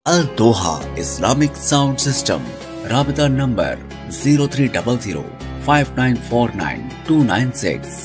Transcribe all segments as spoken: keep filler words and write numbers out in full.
Al Doha Islamic Sound System. Rabita number zero three zero zero five nine four nine two nine six.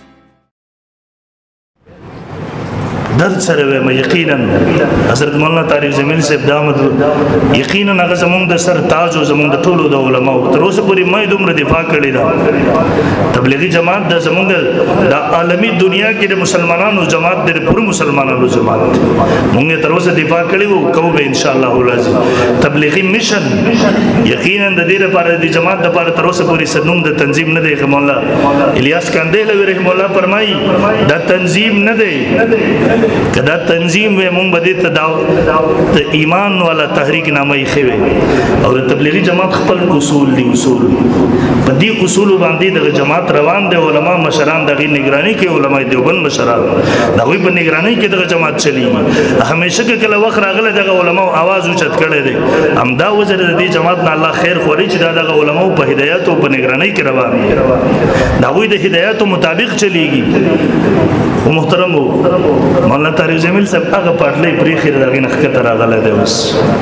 درد سره وې یقینا حضرت مولانا طارق جمیل صاحب دامت یقینا هغه زمونږ د سر تاج او زمونږ د ټولو د علماء تر اوسه پورې مې دومره دفاع کړې ده تبلیغي جماعت د زمونږ د عالمي دنیا کې د مسلمانانو جماعت د پوره مسلمانانو جماعت موږ تر اوسه دفاع کړې وو کوو به ان شاء الله لازم تبلیغي مشن یقینا د دې لپاره د جماعت لپاره تر اوسه پورې سنوم د تنظیم نه دی مولا الیاس کاندیل رحم الله فرمایي دا تنظیم نه دی کدا تنظیم و مونږ بده ته د ایمان والا تحریک نامه یې خوي او تبلیغي جماعت خپل اصول دي اصول په دې اصول باندې د جماعت روان دي علما مشران دغه نگرانی کې علما دیوبند مشران دغه په نگرانی کې د جماعت چلی همیشه کې کله وخت راغله د علما आवाज اوچت کړي دي امدا وزر د دې جماعت نه الله خیر خوري چې د علما په هدایت او په نگرانی کې روان دي دغه د هدایت مطابق چلیږي محترم مولانا طارق جمیل صاحب هغه پټلې پرې خیر دغه نخکته راغله دی اوس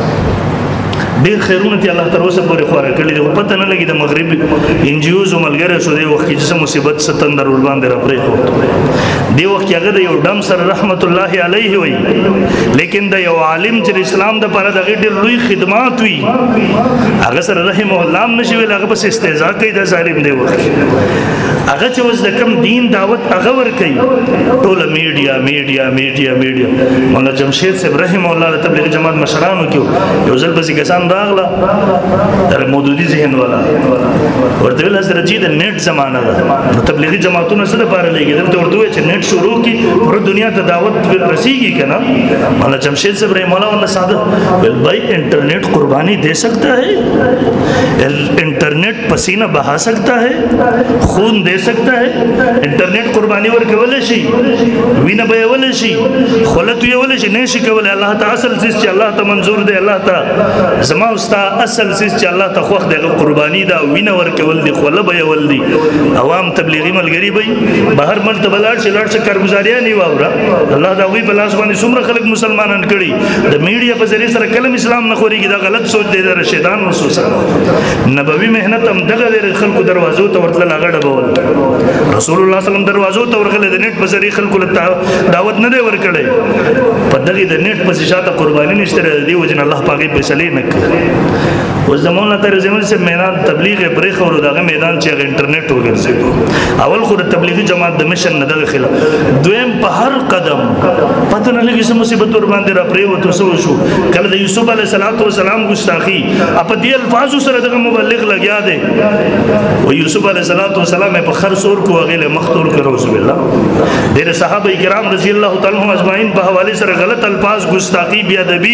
ډېر خیرونه ته الله تر اوسه پورې خواره کړي دي پته نه لګي د مغرب انجیوز ملګری شو دی وخت چې څه مصیبت ستندر ول باندې را پرې خو دی وخت هغه د یو ډم سره رحمت الله علیه وي لیکن د یو عالم چې اسلام د لپاره د ډېر لوی خدمات وي هغه سره رحم الله نشي ویل هغه بس استهزاء کوي د ظالم دی وخت هغه چې اوس د کم دین دعوت هغه ور کوي ټول میډیا میډیا میډیا میډیا مولانا جمشید صاحب رحم الله د تبلیغ جماعت مشرانو کې یو ځل بس کسان راغله در مودودی ذهن والا ورته ویل حضرت جی د نیټ زمانہ ده تبلیغي جماعتونو سره لپاره لګي دلته ورته چې نیټ شروع کی پر دنیا ته دعوت رسیږي کنه مولانا جمشید صاحب رحم الله والله ساده ویل بھائی انٹرنیٹ قربانی دے سکتا ہے انٹرنیٹ پسینہ بہا سکتا ہے خون دے سکتا ہے انٹرنیٹ قربانی ورکول شي وینه بهول شي خلت ویول شي نشي کول الله تعالی اصل چې الله ته منظور دی الله تعالی زما استا اصل چې الله ته خوخ دغه قربانی دا وینه ورکول دي خله بهول دي عوام تبلیغي ملګری به بهر مرتبه لاړ شي لاړ شي کارګزاریا نه واوره الله دا وی بلاس باندې څومره خلک مسلمانان کړي د میډیا په ذریعہ سره کلم اسلام نه خوريږي دا غلط سوچ دی د شیطان وسوسه نبوي مهنت هم دغه د خلکو دروازو ته ورتل لاګړه بول رسول الله صلی الله دروازو ته ورغله د نیټ په ذریعہ خلکو له دعوت نه دی ورکړي په دغه د نیټ په شاته قرباني نشته دی وجن الله پاکي فیصله نه کوي اوس زمونږ تر زمونږ سے میدان تبلیغ بریخ او دغه میدان چې انټرنیټ وګرځي اول خو د تبلیغي جماعت د مشن نه دغه خلاف دویم په هر قدم پته نه لګي چې مصیبت ور باندې را پرې وته سو شو کله د یوسف علیه السلام ګستاخی په دې الفاظ سره دغه مبلغ لګیا دی او یوسف علیه السلام په خر سور کو غیله مختور کړو رسول الله ډېر صحابه کرام رضی الله تعالی عنهم اجمعین په حواله سره غلط الفاظ ګستاخی بیا ادبی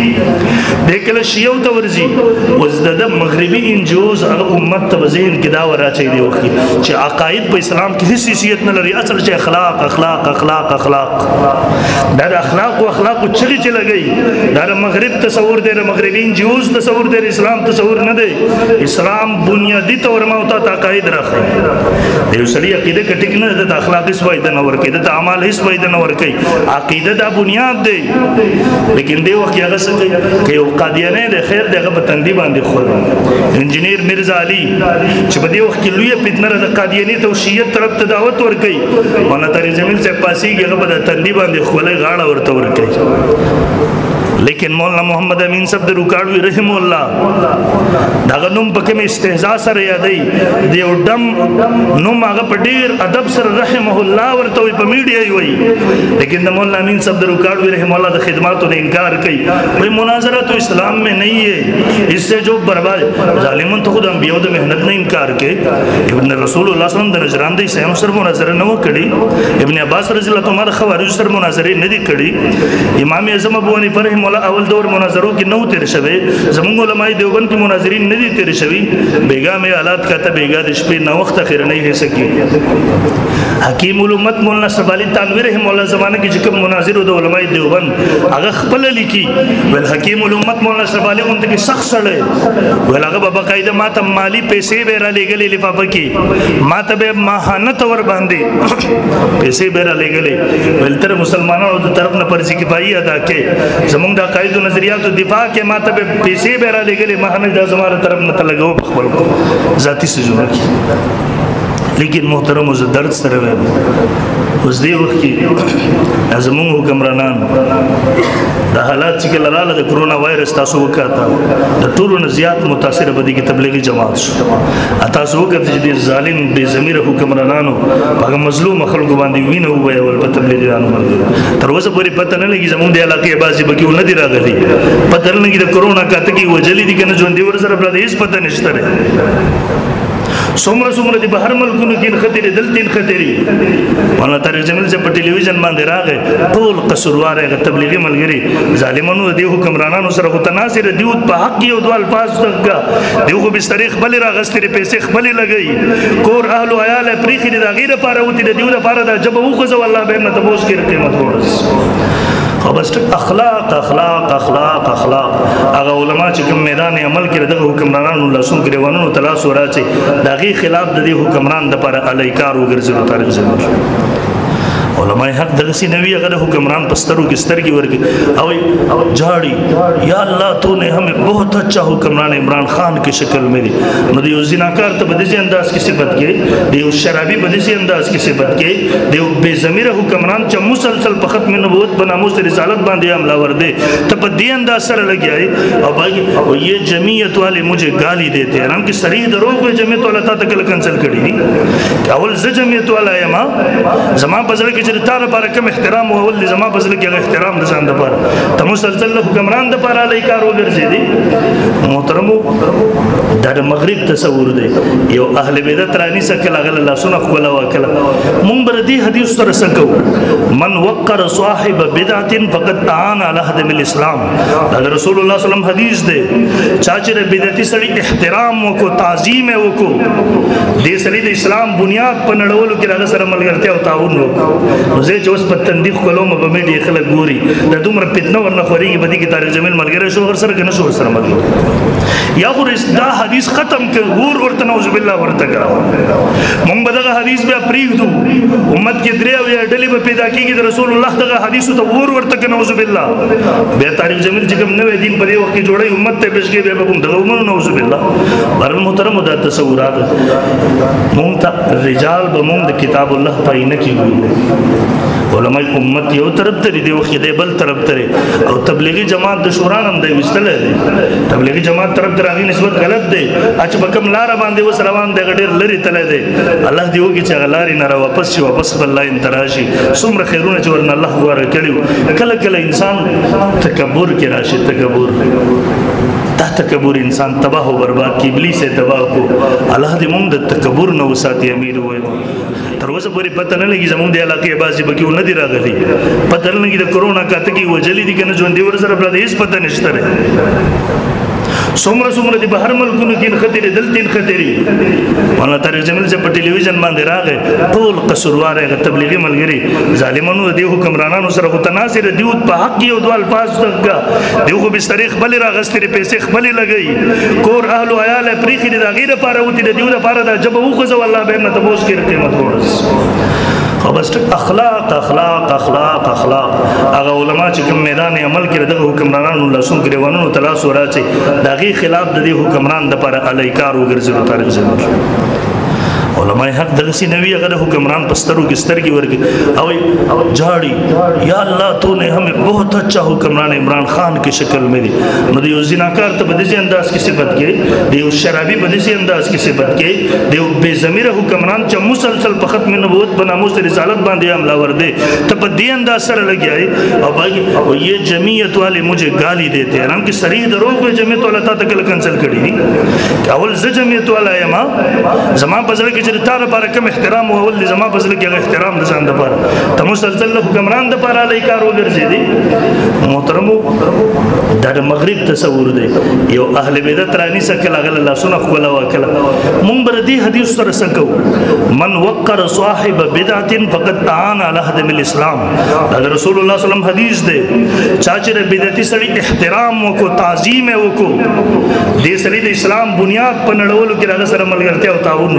د کله شیو ته ورزي وزد مغربي انجوز امت ته ذهن کې دا وراچي دی وخت چې عقاید په اسلام کې هیڅ حیثیت نه لري اصل چې اخلاق اخلاق اخلاق اخلاق دا د اخلاق او اخلاق چلی چې لګي دا د مغرب تصور دی د مغربي انجوز تصور دی اسلام تصور نه دی اسلام بنیادی تور ما او ته عقاید راخي د سړي عقیده کټک نه د اخلاق هیڅ فائدہ نه ورکي د اعمال هیڅ فائدہ نه ورکي عقیده دا بنیاد دی لیکن دی وخت هغه څه کې یو قادیانه د خیر دغه په تندي باندې خور انجینیر مرزا علي چې په دې وخت کې لوی فتنه د قادیانی توشیت طرف ته دعوت ورکړي مولانا طارق جمیل صاحب پاسیږي هغه په تندي باندې خولې غاړه ورته ورکړي لیکن مولانا محمد امین صاحب د روکاړوي رحم الله داغه نوم پکې مې استهزاء سره یادای دی او دم نوم هغه په ډیر ادب سره رحمه الله ورته په میډیا وي لیکن د مولانا امین صاحب د روکاړوي رحم الله د خدماتو نه انکار کوي وای مناظره تو اسلام میں نہیں ہے اس سے جو برباد ظالمون تو خود انبیاء د محنت نه انکار کوي ابن رسول الله صلی الله علیه وسلم د نجران د سیم سره مناظره نه وکړي ابن عباس رضی الله تعالی عنہ خوارج سره مناظره نه دي کړي امام اعظم ابو حنیفه رحم اول دور مناظروں کی نو تیر شوے زمونږ علماء دیوبند کی مناظرین ندی تیر شوی بیگا میں حالات کہتا بیگا د شپې نو وخت خیر نہیں ہے سکی حکیم الامت مولانا سبالی تانوی رحم الله زمانه کې چې کوم مناظر د علماء دیوبند هغه خپل لیکي ول حکیم الامت مولانا سبالی اون ته سخت سره ول هغه په قاعده ماته مالی پیسې به را لګلې لفافه کې ماته به ماهانه تور باندې پیسې به را لګلې ول تر مسلمانانو د طرف نه پرځي کفایي ادا کې زمونږ د عقایدو نظریاتو دفاع کې ما ته به پیسې به را لېږلې ما نه دا زما له طرف نه ته لګوه په خپل ذاتي څیزونه کې لیکن محترمو زه درد سره وایم اوس دې وخت کې زموږ حکمرانان دا حالات چې کله راغله د کرونا وایرس تاسو وکاته د ټولو نه زیات متاثره په دې کې تبلیغي جماعت شو تاسو وکاته چې د ظالم بې ضمیره حکمرانانو هغه مظلوم خلکو باندې وینه وویول په تبلیغیانو باندې تر اوسه پورې پته نه لګي زموږ د علاقې بعضې پکې ونه دي راغلي پته نه لګي د کرونا کاته کې وجلي دي که نه ژوندي ورسره بله هېڅ پته نشته دی څومره څومره د بهر ملکونو کې نښتې دلته نښتې مولانا طارق جمیل صاحب په ټلویزیون باندې راغی ټول قصوروار هغه تبلیغي ملګري ظالمانو د دې حکمرانانو سره خو تناظر دي په حق یو دوه الفاظ دغه دی خو بسترې خپلې راغستې پیسې خپلې لګوي کور اهل و عیال یې پرېښي دي د هغې دپاره وتي د دې دپاره دا ژبه وخوځوه الله به یې نه تپوس کړي قیمت ورځ خو بس اخلاق اخلاق اخلاق اخلاق هغه علما چې کوم میدان عمل کې دغه حکمرانانو لاسونو ګریوانونو ته لاس وراچي د هغې خلاف د دې حکمران دپاره علی کار وګرځېدو طارق جمیل علماء حق دغسی نوی اگر حکمران پستروں کی سترگی ورگی اوی جھاڑی یا اللہ تو نے ہمیں بہت اچھا حکمران عمران خان کی شکل میں دی نو دیو زناکار تا بدیسی انداز کی صفت کے دیو شرابی بدیسی انداز کی صفت کے دیو بے ضمیر حکمران چا مسلسل پا ختم نبوت بنا مست رسالت باندے عملہ وردے تا پا دی انداز سر لگی آئی اور باقی یہ جمعیت والے مجھے گالی دیتے ہیں ہم کی صریح دروگ ہوئے جمعیت والا تا تکل کنسل کری دی کہ اول ز جمعیت والا ہے ما زمان بزر کی چرتا لپاره کم احترام او ول زما بزل کې احترام د ځان لپاره ته مسلسل حکمران د لپاره لای کار وګرځي محترمو د مغرب تصور دی یو اهل بدعت رانی سکه غل الله سن خپل وکړه مونږ بر دې حدیث سره سکو من وقر صاحب بدعت فقد تعان على هدم الاسلام دا رسول الله صلی الله علیه وسلم حدیث دی چاچره بدعتي سړي احترام وکړو تعظیم وکړو دې سړي د اسلام بنیاد په نړولو کې راغ سره ملګرتیا او تعاون وکړو زه چې اوس په تندیق کولم په میډیا خلک ګوري د دومره فتنه ورنه خورېږي په دې کې طارق جمیل ملګری شو ورسره که نه شو ورسره ملګری یا خو دا حدیث ختم کړ غور ورته نعوذ بالله ورته کړه مونږ به دغه حدیث بیا پرېږدو امت کې درې اویا ډلې به پیدا کېږي د رسول الله دغه حدیثو ته غور ورته کړه نعوذ بالله بیا طارق جمیل چې کوم نوی دین په دې وخت کې جوړوي امت ته پیش کوي بیا به دغه ومنو نعوذ بالله بهرحال محترمو دا تصورات مونږ ته رجال به مونږ د کتاب الله په آینه کې ګورو علماء امت یو طرف تری دی وخت دی بل طرف تری او تبلیغی جماعت د شورا نم دی وستل دی تبلیغی جماعت طرف تراغي نسبت غلط دی اچ بکم لار باندې وس روان دی غډیر لري تل دی الله دی وګی چې غلاري نه را واپس شي واپس الله انتراشي څومره خیرونه چې ورن الله غوړ کړیو کله کله انسان تکبر کې راشي تکبر دا تکبر انسان تباہ و برباد کی ابلیس تباہ کو الله دې موږ د تکبر نه وساتي امیر وایو تر اوسه پورې پته نه لګي زموږ د علاقې بعضې پکې ونه دي راغلي پته نه لګي د کرونا کاته کې وجلي دي که نه ژوندي ورسره بله هېڅ پته نشته دی څومره څومره د بهر ملکونو کې نښتې دلته نښتې مولانا طارق جمیل صاحب په ټلویزیون باندې راغی ټول قصوروار هغه تبلیغي ملګري ظالمانو د دې حکمرانانو سره خو تناظر دي په حق یو دوه الفاظ دغه دی خو بسترې خپلې راغستې پیسې خپلې لګوي کور اهل و عیال یې پرېښي دي د هغې دپاره وتي د دې دپاره دا ژبه وخوځوه الله به یې نه تپوس کړي قیمت ورځ خو بس اخلاق اخلاق اخلاق اخلاق هغه علما چې کوم میدان عمل کې دغه حکمرانانو لاسونو ګریوانونو ته لاس وراچي د هغې خلاف د دې حکمران دپاره علی کار وګرځېدو طارق جمیل علماء حق دغسی نوی اگر حکمران پستروں کی سترگی ورگی اوی جھاڑی یا اللہ تو نے ہمیں بہت اچھا حکمران عمران خان کی شکل میں دی نو دیو زناکار تا بدیسی انداز کی صفت کے دیو شرابی بدیسی انداز کی صفت کے دیو بے ضمیر حکمران چا مسلسل پا ختم نبوت بنا مست رسالت باندے عملہ وردے تا پا دی انداز سر لگی آئی اور باقی یہ جمعیت والے مجھے گالی دیتے ہیں ہم کی صریح دروگ ہوئے جمعیت والا تا تکل کنسل کری دی کہ اول ز جمعیت والا ہے ما زمان بزر کی چرتا لپاره کم احترام او ول زما بزل کې احترام د ځان لپاره ته مسلسل حکمران د لپاره لای کار وګرځي محترمو د مغرب تصور دی یو اهل بدعت رانی سکه غل الله سن خپل وکړه مونږ بر دې حدیث سره سکو من وقر صاحب بدعت فقد تعان على هدم الاسلام دا رسول الله صلی الله علیه وسلم حدیث دی چاچره بدعتي سړي احترام وکړو تعظیم وکړو دې سړي د اسلام بنیاد په نړولو کې راغ سره ملګرتیا او تعاون وکړو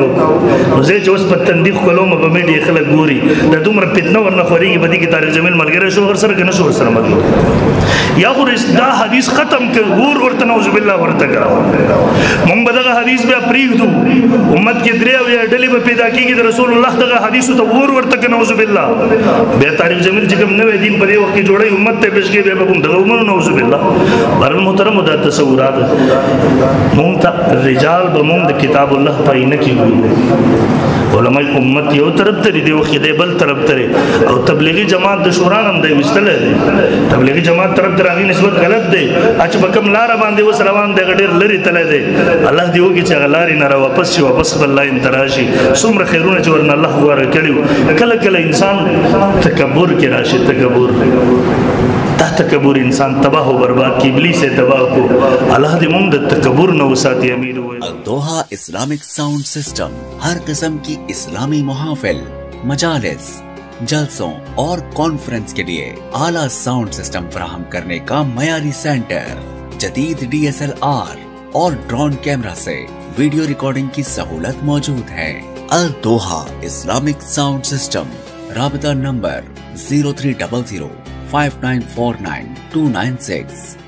نو زه چې اوس په تندیق کولم په میډیا خلک ګوري د دومره فتنه ورنه خورېږي په دې کې طارق جمیل ملګری شو ورسره که نه شو ورسره مطلب یا خو دا حدیث ختم کړ ور ورته نعوذ بالله ورته کړه مونږ به دغه حدیث بیا پرېږدو امت کې درې اویا ډلې به پیدا کېږي د رسول الله دغه حدیثو ته ور ورته کړه نعوذ بالله بیا طارق جمیل چې کوم نوی دین په دې وخت کې جوړوي امت ته پیش کوي بیا به کوم دغه ومنو نعوذ بالله بهرحال محترمو دا تصورات مونږ ته رجال به مونږ د کتاب الله په آینه کې ګورو علماء امت یو طرف ته دی وخت دی بل طرف ته او تبلیغي جماعت د شورا هم دی وستل دی تبلیغي جماعت طرف ته راغی نسبت غلط دی اچ په کوم لار باندې وس روان دی ډېر لري تل دی الله دی وګي چې غلاري نه را واپس شي واپس الله انتراشي څومره خیرونه چې ورن الله غوړ کړیو کله کله انسان تکبر کې راشي تکبر دا تکبر انسان تباہ و برباد کی ابلیس تباہ کو اللہ دې موږ د تکبر نه وساتي امیر وي الدوحہ اسلامک ساؤنڈ سسٹم ہر قسم کی اسلامی محافل مجالس جلسوں اور کانفرنس کے لیے اعلیٰ ساؤنڈ سسٹم فراہم کرنے کا معیاری سینٹر جدید ڈی ایس ایل آر اور ڈرون کیمرہ سے ویڈیو ریکارڈنگ کی سہولت موجود ہے الدوحہ اسلامک ساؤنڈ سسٹم رابطہ نمبر زیرو تھری ڈبل زیرو five nine four nine two nine six